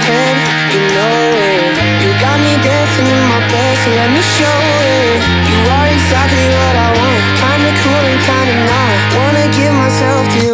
head, you know it. You got me dancing in my bed, so let me show it. You are exactly what I want, kinda cool and kinda not. Wanna give myself to